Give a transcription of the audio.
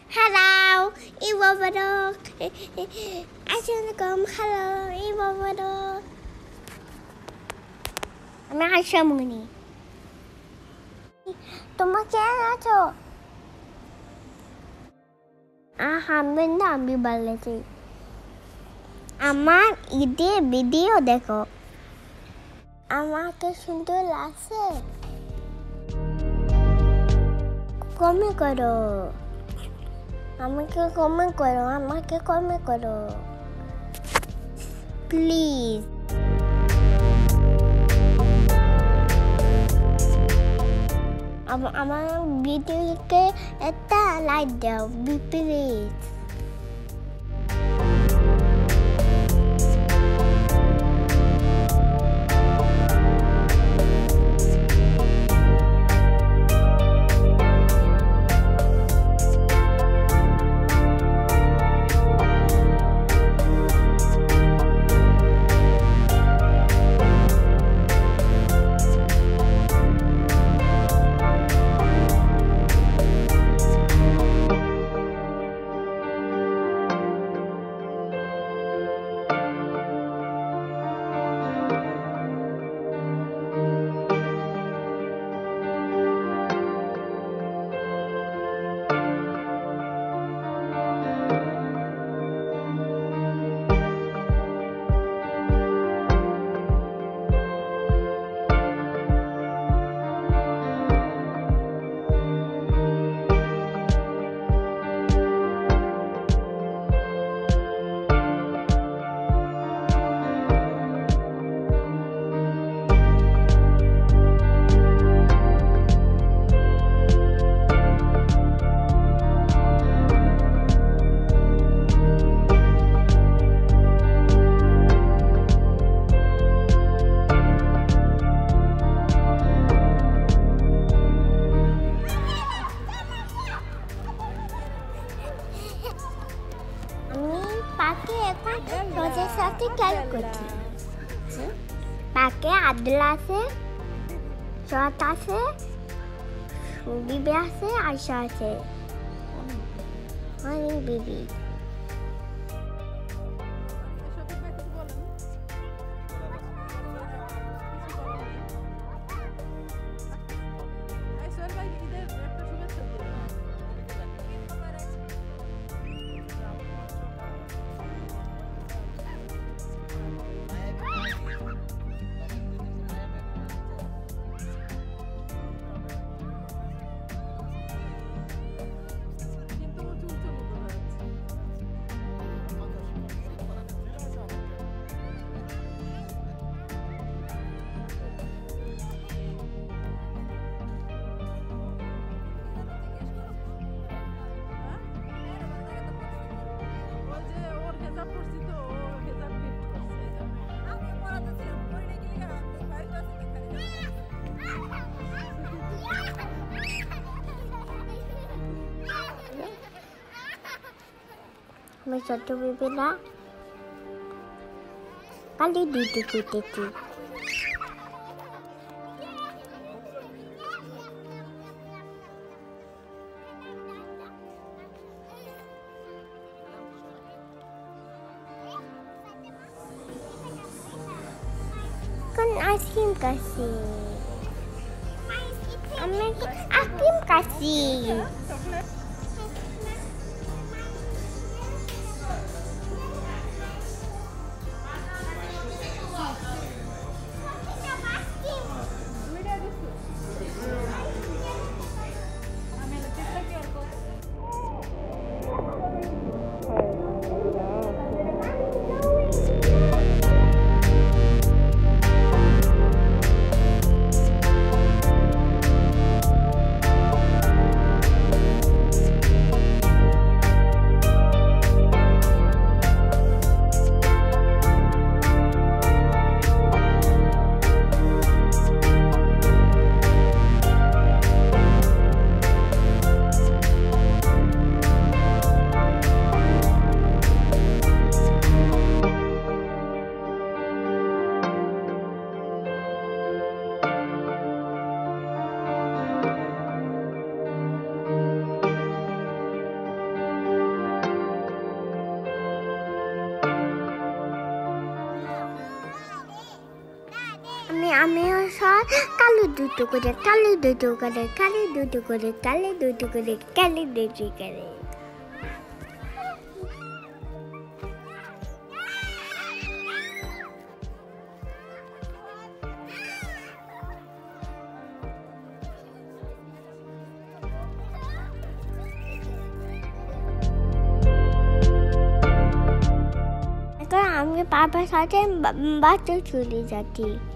Hello, Eid Mubarak. Assalamualaikum. Hello, Eid Mubarak. আমি আয়শামণি। তোমরা কেমন আছো? আহমেদ না আমি বলেছি। আমার ঈদের ভিডিও দেখো। আমাকে সুন্দর লাগছে। কমেন্ট করো। আমাকে কমেন্ট করো প্লিজ। আমার ভিডিওকে একটা লাইক দাও প্লিজ। পাকে এখন রোজের সাথে খেয়াল করছি। পাকে আদল আছে, শরৎ আছে, বিবি আছে, আয়শা আছে, অনেক বিবি। আমি ছোট বেবিরা কালি ডিউটি করতেছি। Kan asim kasih. Amin asim kasih. সাথ কালো দুটো করে কালো দুটো করে কালো দুটো করে কালো দুটো করে কালো দুটো করে আমি বাবার সাথে বাচ্চা চলে যাচ্ছি।